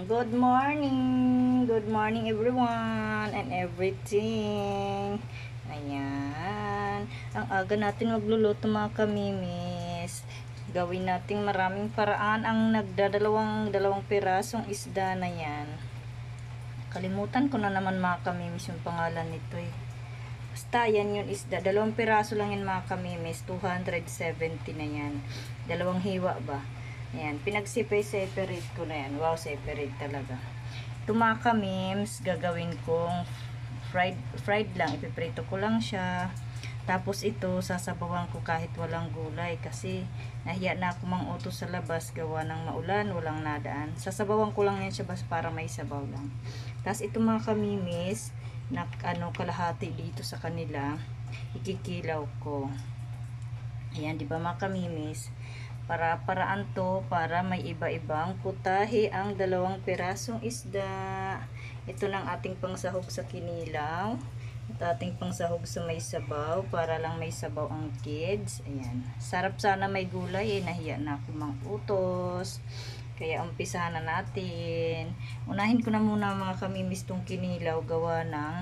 Good morning! Good morning everyone and everything. Ayan. Ang aga natin magluluto mga kamimis. Gawin nating maraming paraan ang dalawang pirasong isda na yan. Kalimutan ko na naman mga kamimis yung pangalan nito eh. Basta yan yung isda. 2 piraso lang yan mga kamimis. 270 na yan. 2 hiwa ba? Ayan, pinagsipay-separate ko na yan. Wow, separate talaga. Ito mga kamims, gagawin kong fried lang. Ipiprito ko lang siya. Tapos ito, sasabawan ko kahit walang gulay. Kasi nahiya na ako mangutos sa labas. Gawa ng maulan, walang nadaan. Sasabawan ko lang yan siya bas para may sabaw lang. Tapos ito mga kamimis, na kalahati dito sa kanila. Ikikilaw ko. Ayan, di ba mga kamimis? Paraan to para may iba-ibang putahe ang 2 pirasong isda. Ito ng ating pangsahog sa kinilaw. Ito ating pangsahog sa may sabaw para lang may sabaw ang kids. Ayan. Sarap sana may gulay eh. Nahiya na ako mangutos. Kaya umpisahan na natin. Unahin ko na muna mga kamimis tong kinilaw gawa ng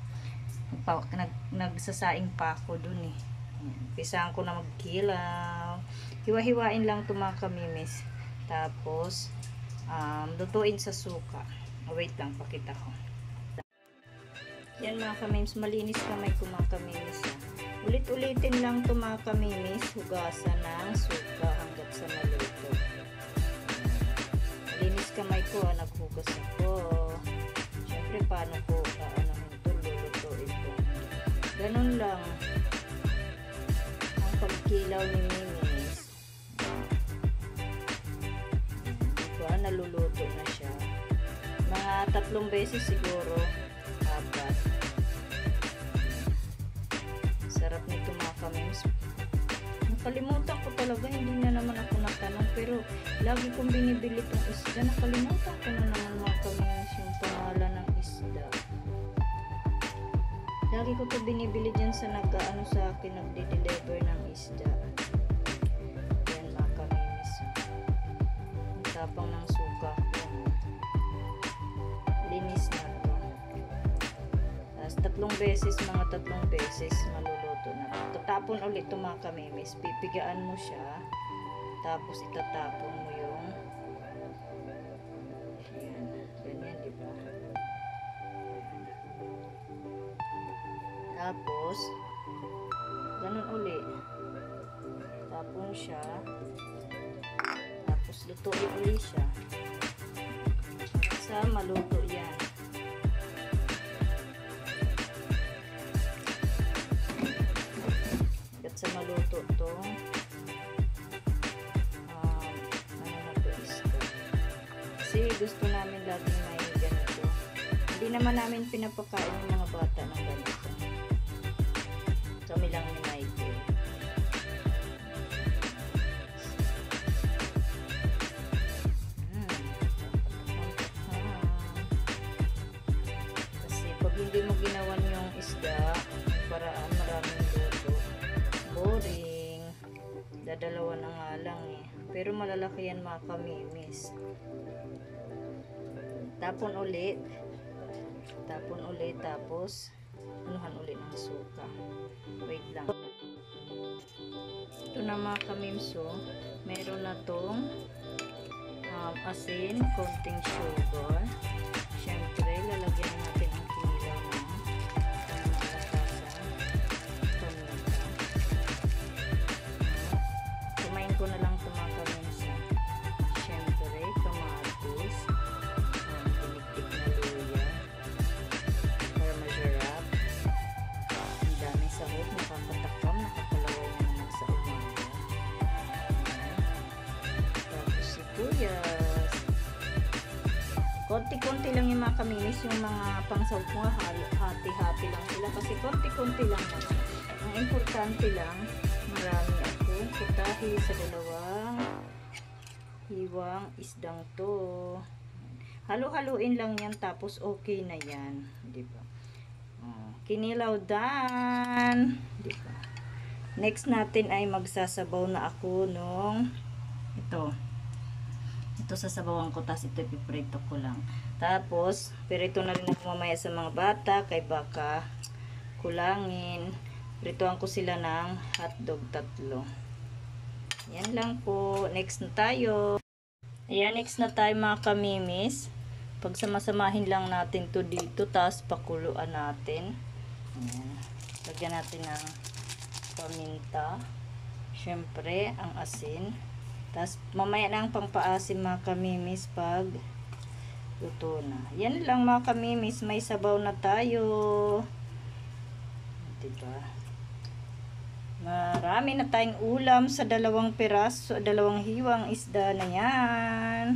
nagsasaing pa ako dun eh. Umpisahan ko na magkilaw. Hiwa-hiwain lang ito mga kamimis. Tapos, lutuin sa suka. Wait lang, pakita ko. Yan mga kamimis, malinis kamay ko mga kamimis. Ulit-ulitin lang ito mga kamimis. Hugasan ng suka hanggat sa maluto. Malinis kamay ko, naghugas ako. Siyempre, paano ko lulutuin ito. Ganun lang. Ang pagkilaw ni Mimis. Naluluto na siya. Mga 3 beses siguro. 4. Sarap nito mga kamims. Nakalimutan ko talaga. Hindi na naman ako natanong. Pero lagi kong binibili itong isda. Nakalimutan ko na naman mga kamims yung pangalan ng isda. Lagi ko ito binibili dyan sa sa akin. Nagde-deliver ng isda. Yan mga kamims. Ang tapang ng suka. Linis na ito. Tapos 3 beses, mga 3 beses maluluto na. Tatapon ulit ito mga kamimis. Pipigaan mo siya. Tapos itatapon mo yung ayan. Ganyan, diba? Tapos ganun ulit. Tapon siya. Tapos lutuin ulit siya. Sa maluto yan. At sa maluto to ano na to isda. Kasi gusto namin laging may ganito. Hindi naman namin pinapakain ng mga bata ng ganito. Kami lang ni Michael. Hindi mo ginawan yung isda paraan maraming luto, boring. Dadalawa na nga lang eh, pero malalaki yan mga kamimis. Tapon ulit, tapos anuhan ulit ng suka. Wait lang. Ito na mga kamimso, meron na tong asin, konting sugar. Syempre lalagyan natin ang kinilaw na kumain ko na lang tumakamin sa syempre kamatis, tinik-tik na luya para masarap. Ang daming sahog, nakakatakam, nakakalaway na naman sa umaga. Tapos sibuyas. Konti-konti lang yung mga kamimis, yung mga pangsahog ko hati-hati lang sila kasi konti-konti lang naman. Ang importante lang, marami ako putahe sa 2 hiwang isdang to. Halo-haluin lang yan tapos okay na yan, di ba? Kinilaw dan, di ba? Next natin ay magsasabaw na ako nung ito. Ito sasabawan ko, tapos ito ipiprito ko lang. Tapos, pirito na rin ako mamaya sa mga bata, kay baka kulangin. Prituan ko sila ng hotdog 3. Yan lang po. Next na tayo. Ayan, next na tayo mga kamimis. Pagsamasamahin lang natin to dito, tapos pakuluan natin. Ayan. Lagyan natin ng paminta. Syempre, ang asin. Tapos, mamaya na ang pangpaasim mga kamimis pag luto na. Yan lang mga kamimis. May sabaw na tayo. Diba? Marami na tayong ulam sa 2 piraso, 2 hiwang isda na yan.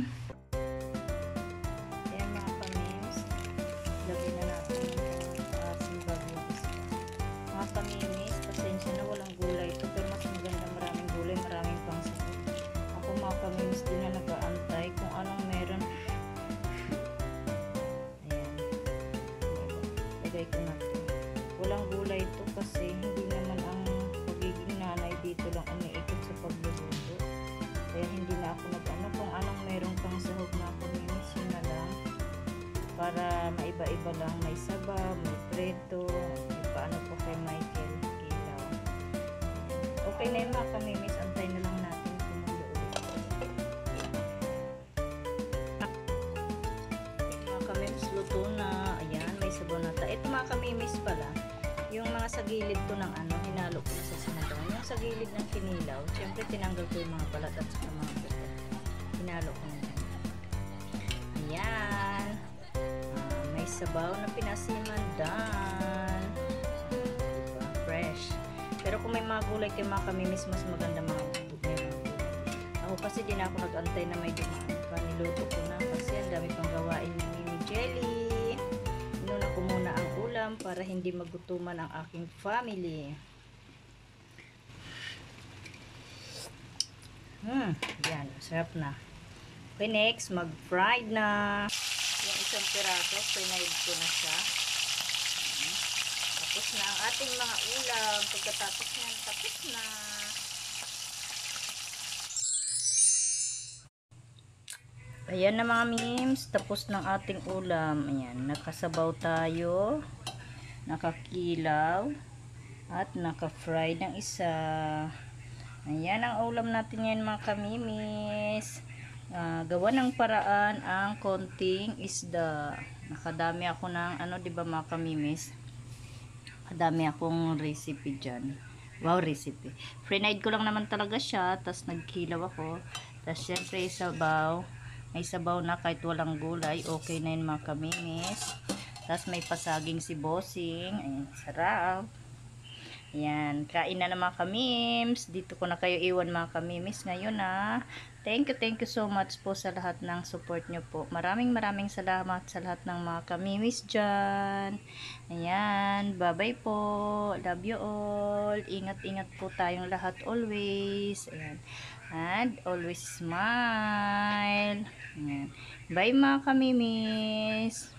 Ayan mga kamimis. Lagyan na natin yung asim bagos. Mga kamimis, pasensya na walang gulay ito. Pero mas maganda maraming gulay, maraming pang sabaw. Ako mga kamimis din na nag-aantay kung anong meron. Ayan. Lagay ko na ito. Walang gulay ito kasi hindi naman ang pagiging nanay dito lang umiikot sa pagluluto. Kaya hindi na ako nag-ano kung anong meron pang sahog na kamimis, yun na lang. Para maiba-iba lang, may sabaw, may preto, may paano po kay Michael Kilaw. Okay na yun mga kamimis, antay na lang natin kumulo ulit. Mga kamimis, luto na. Ayan, may sabaw na tayo. Ito mga kamimis pala, yung mga sa gilid to ng ano, hinalo ko na sa sinabaw. Yung sa gilid ng kinilaw, syempre tinanggal ko yung mga balat at saka mga buto. Hinalo ko na yan. Ayan. May sabaw na pinasiman dan. Diba? Fresh. Pero kung may mga gulay kayo mga kamimis, mas maganda mga gulay. Ako kasi din ako nag-antay na may dumaan. Niluto ko na kasi ang dami pang gawain ni Mimi Jelly. Inuna ko muna ang ulam para hindi magutuman ang aking family. Yan, sarap na. Okay, next, mag-fried na. Yung isang piraso, pinaid ko na siya. Tapos na ang ating mga ulam. Pagkatapos niyan, tapos na. Ayan na mga memes, tapos ng ating ulam. Ayan, nakasabaw tayo, nakakilaw, at naka-fry ng isa. Ayan ang ulam natin ngayon mga kamimis. Gawa ng paraan ang konting isda. Nakadami ako ng ano, 'di ba mga kamimis? Kadami akong recipe diyan. Wow, recipe. Fried ko lang naman talaga siya, tas nagkilaw ako. Tas syempre sabaw. May sabaw na kahit walang gulay, okay na yun mga kamimis. Tas may pasaging si bossing. Ayan, sarap. Ayan, kain na mga kamims. Dito ko na kayo iwan mga kamimis ngayon na. Thank you so much po sa lahat ng support nyo po. Maraming salamat sa lahat ng mga kamimis dyan. Ayan, bye po. Love you all. Ingat po tayong lahat always. Ayan. And always smile. Ayan. Bye mga kamimis.